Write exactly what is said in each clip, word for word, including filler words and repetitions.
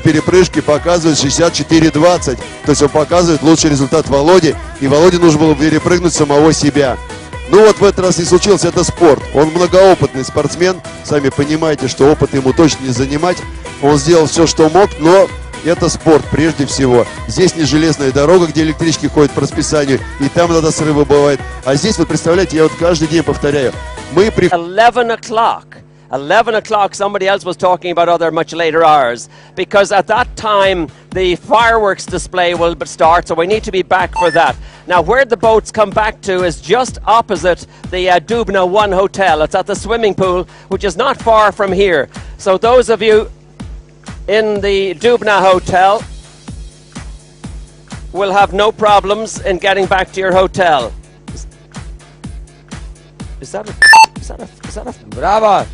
перепрыжке показывает шестьдесят четыре двадцать. То есть он показывает лучший результат Володи. И Володе нужно было перепрыгнуть самого себя. Ну вот в этот раз не случилось, это спорт. Он многоопытный спортсмен. Сами понимаете, что опыт ему точно не занимать. Он сделал все, что мог, но это спорт прежде всего. Здесь не железная дорога, где электрички ходят по расписанию, и там иногда срывы бывают. А здесь, вот представляете, я вот каждый день повторяю. Мы при... eleven o'clock. eleven o'clock, somebody else was talking about other much later hours, because at that time the fireworks display will start, so we need to be back for that. Now, where the boats come back to is just opposite the uh, Dubna One Hotel. It's at the swimming pool, which is not far from here. So those of you in the Dubna Hotel will have no problems in getting back to your hotel. Is, is that a... Is that a... Is that a... Браво!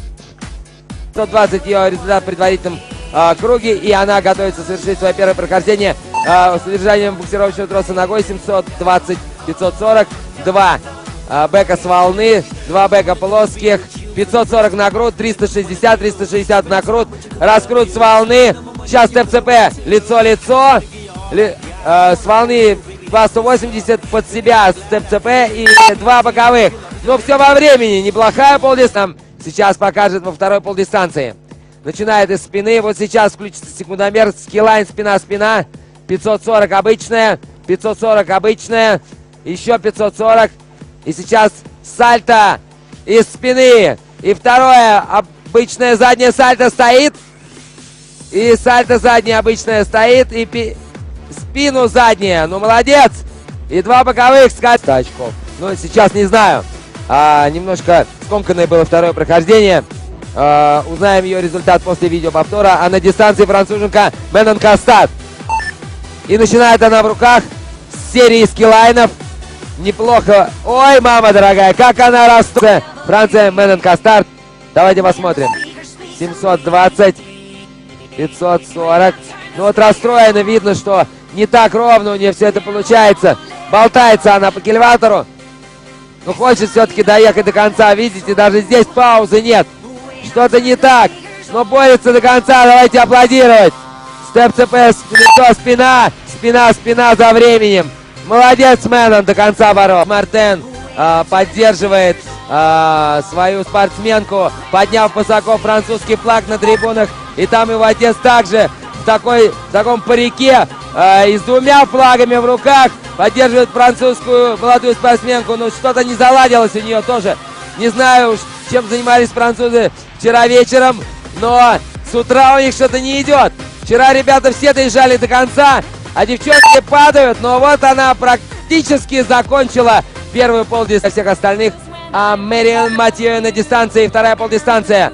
сто двадцать ее результат в предварительном а, круге, и она готовится совершить свое первое прохождение а, с удержанием буксировочного троса ногой. Семьсот двадцать пятьсот сорок два а, бэка с волны, два бэка плоских, пятьсот сорок на грудь, триста шестьдесят, триста шестьдесят на грудь, раскрут с волны. Сейчас ТЦП лицо-лицо, ли, а, с волны два сто восемьдесят под себя с ТЦП и два боковых. Но все во времени, неплохая полдистанция. Сейчас покажет во второй полдистанции. Начинает из спины. Вот сейчас включится секундомер. Скиллайн, спина-спина. пятьсот сорок обычная. пятьсот сорок обычная. Еще пятьсот сорок. И сейчас сальто из спины. И второе обычное заднее сальто стоит. И сальто заднее обычное стоит. И пи... спину заднее. Ну, молодец. И два боковых скачка очков. Ну, сейчас не знаю. А, немножко скомканное было второе прохождение. А, узнаем ее результат после видеоповтора. А на дистанции француженка Менон Кастад. И начинает она в руках с серии скиллайнов. Неплохо. Ой, мама дорогая, как она растет. Франция, Менон Кастад. Давайте посмотрим. семьсот двадцать, пятьсот сорок. Ну вот расстроено, видно, что не так ровно у нее все это получается. Болтается она по кильватору. Но хочет все-таки доехать до конца. Видите, даже здесь паузы нет. Что-то не так. Но борется до конца. Давайте аплодировать. Степ-ЦП, лицо, спина. Спина, спина за временем. Молодец, Менон, до конца борол. Мартен а, поддерживает а, свою спортсменку, подняв высоко французский флаг на трибунах. И там его отец также в, такой, в таком парике а, и с двумя флагами в руках поддерживает французскую молодую спортсменку. Но что-то не заладилось у нее тоже. Не знаю уж, чем занимались французы вчера вечером, но с утра у них что-то не идет. Вчера ребята все доезжали до конца, а девчонки падают. Но вот она практически закончила первую полдистанцию всех остальных. А Мэрион Матье на дистанции, вторая полдистанция.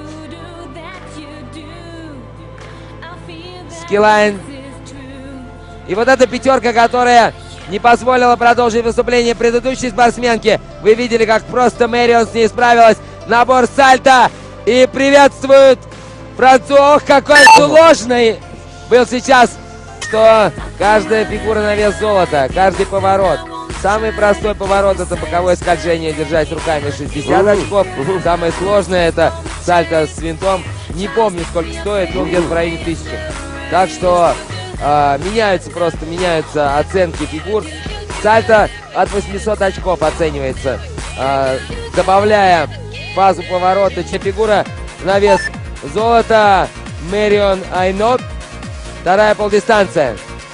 Скиллайн. И вот эта пятерка, которая не позволила продолжить выступление предыдущей спортсменки. Вы видели, как просто Мэрион с ней справилась. Набор сальто. И приветствует француз. Ох, какой сложный был сейчас, что каждая фигура на вес золота. Каждый поворот. Самый простой поворот — это боковое скольжение, держать руками, шестьдесят очков. Самое сложное — это сальто с винтом. Не помню, сколько стоит, но где-то в районе тысячи. Так что э, меняются просто, меняются оценки фигур. Сальто от восьмисот очков оценивается, э, добавляя фазу поворота. Фигура на вес золота Мэрион Айнот. Вторая полдистанция.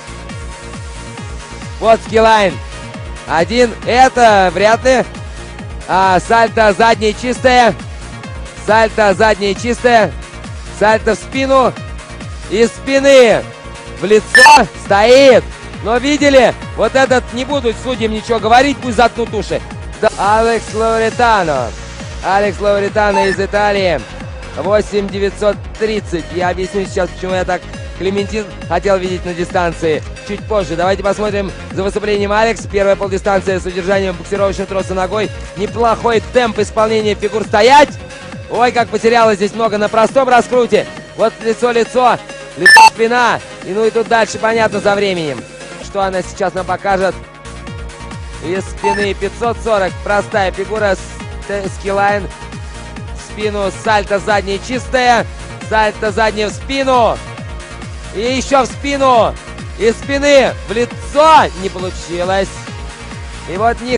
Вот скиллайн. Один. Это вряд ли. А, сальто заднее чистое. Сальто заднее чистое. Сальто в спину. Из спины в лицо стоит. Но видели? Вот этот, не буду судьям ничего говорить, пусть заткнут уши. Алекс Лауретано. Алекс Лауретано из Италии. восемь девятьсот тридцать. Я объясню сейчас, почему я так Клементин хотел видеть на дистанции чуть позже. Давайте посмотрим за выступлением Алекс. Первая полдистанция с удержанием буксировочного троса ногой. Неплохой темп исполнения фигур. Стоять! Ой, как потерялось здесь много на простом раскруте. Вот лицо-лицо, лицо-спина. И ну и тут дальше понятно за временем, что она сейчас нам покажет. Из спины пятьсот сорок. Простая фигура. Скиллайн. Спину сальто заднее чистое. Сальто заднее в спину. И еще в спину. Из спины в лицо. Не получилось. И вот не...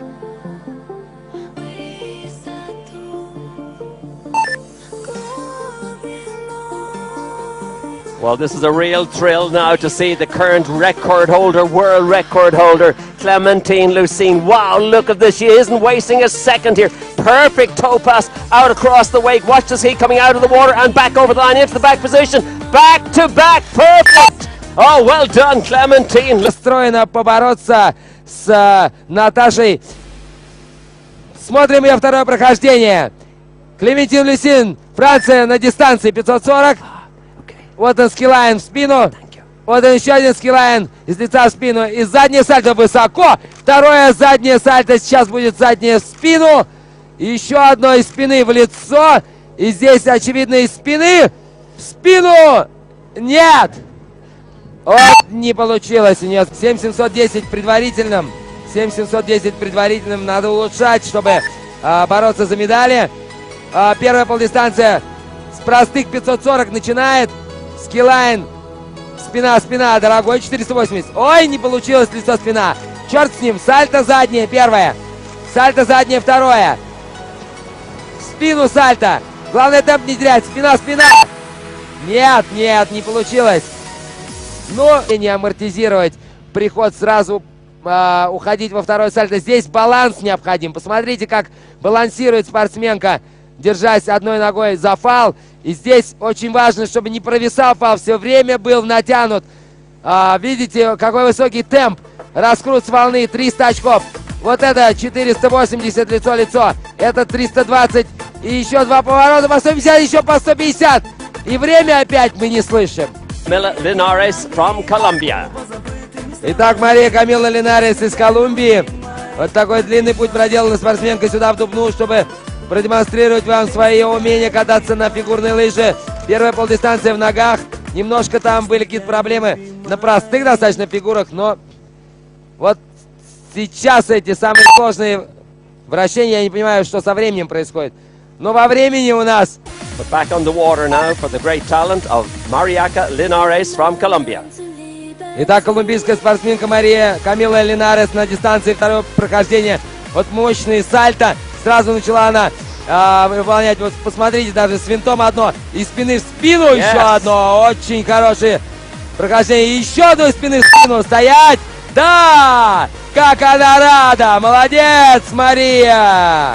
Well, this is a real thrill now to see the current record holder, world record holder, Clementine Lucene. Wow, look at this. She isn't wasting a second here. Perfect toe pass out across the wake. Watch this heat coming out of the water and back over the line into the back position. Back to back. Perfect. Oh, well done, Clementine. Настроена побороться с uh, Наташей. Смотрим ее второе прохождение. Клементин Люсин, Франция, на дистанции пятьсот сорок. Вот он скиллайн в спину. Вот он еще один скиллайн из лица в спину. И заднее сальто высоко. Второе заднее сальто сейчас будет заднее в спину. И еще одно из спины в лицо. И здесь, очевидно, из спины в спину. Нет. Вот не получилось у нее. семь семьсот десять предварительным. семь семьсот десять предварительным надо улучшать, чтобы а, бороться за медали. А, первая полдистанция с простых пятьсот сорок начинает. Скиллайн. Спина, спина, дорогой, четыреста восемьдесят. Ой, не получилось лицо, спина. Черт с ним. Сальто заднее, первое. Сальто заднее, второе. Спину сальто. Главное темп не терять. Спина, спина. Нет, нет, не получилось. Но не амортизировать приход сразу, э, уходить во второй сальто. Здесь баланс необходим. Посмотрите, как балансирует спортсменка, держась одной ногой за фал. И здесь очень важно, чтобы не провисал фал, все время был натянут. А, видите, какой высокий темп. Раскрут с волны, триста очков. Вот это четыреста восемьдесят лицо-лицо. Это триста двадцать. И еще два поворота по сто пятьдесят, еще по сто пятьдесят. И время опять мы не слышим. Linares from Colombia. Итак, Мария Камила Линарес из Колумбии. Вот такой длинный путь проделана спортсменка сюда в Дубну, чтобы продемонстрировать вам свои умения кататься на фигурной лыже. Первая полдистанция в ногах. Немножко там были какие-то проблемы на простых достаточно фигурах, но вот сейчас эти самые сложные вращения, я не понимаю, что со временем происходит. Но во времени у нас... But back on the water now for the great talent of Mariaca Linares from Colombia. Итак, колумбийская спортсменка Мария Камила Линарес на дистанции второго прохождения. Вот мощный сальто. Сразу начала она а, выполнять. Вот посмотрите, даже с винтом одно. Из спины в спину yes. еще одно. Очень хорошее прохождение. Еще одно из спины в спину. Стоять! Да! Как она рада! Молодец, Мария!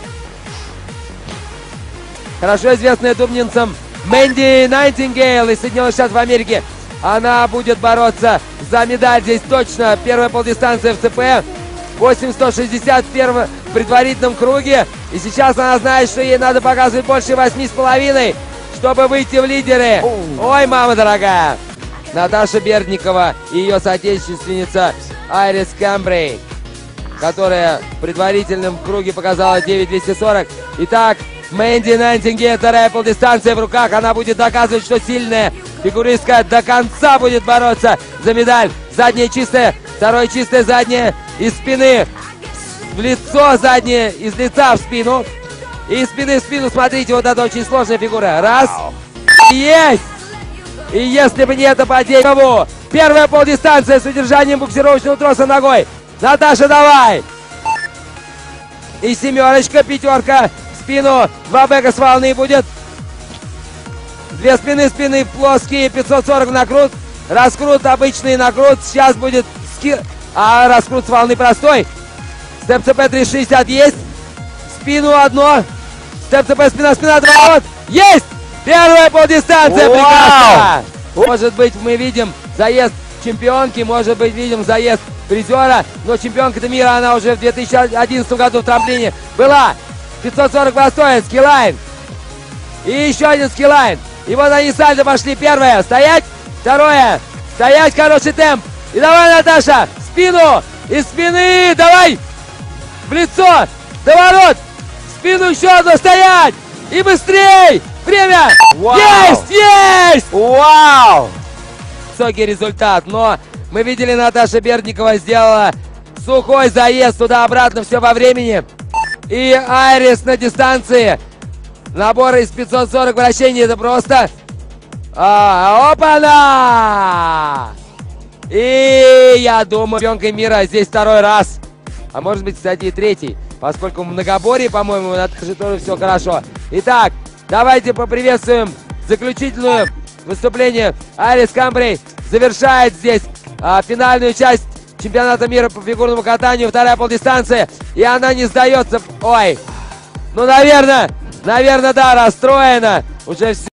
Хорошо известная дубнинцам Мэнди Найтингейл из Соединенных Штатов Америки. Она будет бороться за медаль здесь точно. Первая полдистанция в ЦП. восемь сто шестьдесят в первом предварительном круге. И сейчас она знает, что ей надо показывать больше восьми с половиной, чтобы выйти в лидеры. Ой, мама дорогая. Наташа Бердникова и ее соотечественница Айрис Кэмбрей, которая в предварительном круге показала девять двести сорок. Итак, Мэнди Найтингейл, вторая полдистанция в руках. Она будет доказывать, что сильная фигуристка до конца будет бороться за медаль. Задняя чистая, второе чистое заднее из спины в лицо, заднее из лица в спину. И из спины в спину, смотрите, вот это очень сложная фигура. Раз. Есть! И если бы не это падение... Первая полдистанция с удержанием буксировочного троса ногой. Наташа, давай! И семерочка, пятерка. Спину, два бэка с волны будет. Две спины, спины плоские, пятьсот сорок накрут. Раскрут, обычный накрут. Сейчас будет ски... А раскрут с волны простой. Степ-ЦП триста шестьдесят есть. Спину одно. Степ-ЦП, спина, спина, два. Вот. Есть! Первая полдистанция, прекрасно! Может быть, мы видим заезд чемпионки, может быть, видим заезд призера. Но чемпионка-то мира, она уже в две тысячи одиннадцатом году в трамплине была. пятьсот сорок простой, скиллайн. И еще один скиллайн. И вот они сальто пошли. Первое, стоять. Второе, стоять, хороший темп. И давай, Наташа, спину. Из спины, давай. В лицо, доворот. Спину еще одно, стоять. И быстрей. Время. Вау. Есть, есть. Вау. Высокий результат. Но мы видели, Наташа Бердникова сделала сухой заезд туда-обратно, все во времени. И Айрис на дистанции. Набор из пятьсот сорок вращений. Это просто А, опа-на! И я думаю, чемпионкой мира здесь второй раз. А может быть, кстати, и третий. Поскольку в многоборье, по-моему, на же тоже все хорошо. Итак, давайте поприветствуем заключительное выступление. Алис Камбрей завершает здесь а, финальную часть чемпионата мира по фигурному катанию. Вторая полдистанция. И она не сдается. Ой. Ну, наверное, наверное, да, расстроена. Уже все.